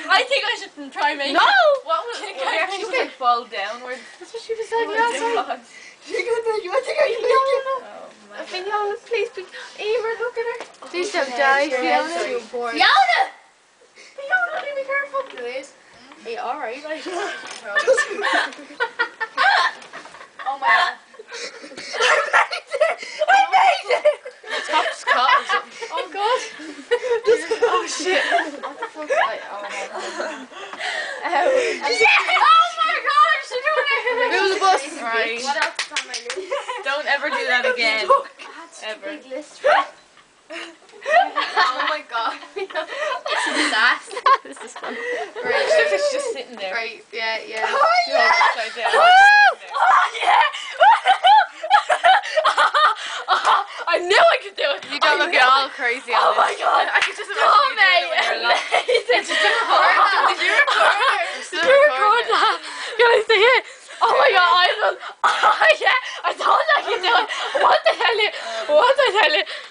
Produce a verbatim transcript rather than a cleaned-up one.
I think I should try making. No! What was it? Well, we actually just like fall downwards. That's what she was saying last time. You got that? You want to go? You No, no, no. Oh my Fiona, please, please. Emer, look at her. Please don't Okay, die, your Fiona. head's too important. Fiona! Fiona, be careful, please. Are you alright? Like, Oh my god. I made it! I made it! Top's cut or something. oh god. Oh shit. What the fuck? I, oh my god. Um, Yeah! Oh my gosh! She's doing it! Move the bus. Right. What else is on my list? Don't ever do that again. I had such Ever. a big list. Oh my god. This is a disaster. This is fun. Right, It's just sitting there. right, yeah, yeah. Oh yeah! Upside down. Oh yeah! I knew I could do it. You don't look at all crazy on Oh my this. god! I could just imagine Oh you doing it when you're lost. mate! Did you record? Did you record? Did you record that? Can I see it? Oh my god! I don't. Oh yeah! I thought I could do it. What the hell? You, what the hell? You,